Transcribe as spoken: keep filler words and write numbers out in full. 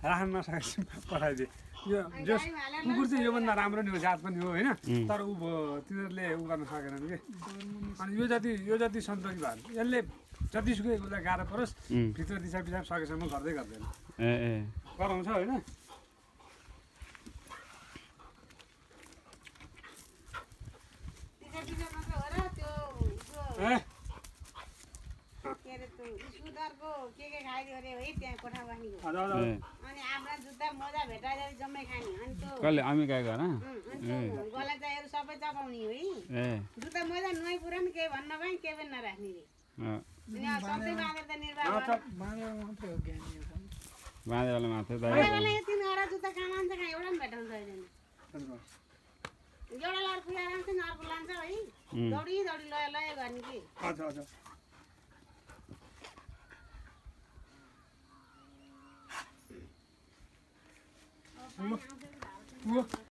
राख्न नसकेपछि पठाइदिए यो जस कुकुर चाहिँ योभन्दा राम्रो नि हो जात पनि हो होइन तर ऊ तिनीहरूले ऊ गर्न सकेनन् कि अनि यो जति यो जति सन्तोकी भयो यसले जतिसुकै उसलाई गाह्रो परोस् भित्र दिशा पिसाब सकेसम्म गर्दै गर्दैन ए ए कराउँछ होइन कसले हामी गाई गर सबै चपाउने हो ए जुत्ता मोजा नुहाइ पुरानो केही भन्न पाएँ केही पनि नराख्ने रे सधैँ बाँधेर त निर्वाह बाँधेवाला मात्र यो तिनीहरू जुत्ता कहाँ लान्छ कहाँ एउटा पनि भेटाउनु छैन एउटा लाएर पुरा लान्छ नि अर्को लान्छ है दौडी दौडी लय लय गर्ने कि हजुर हजुर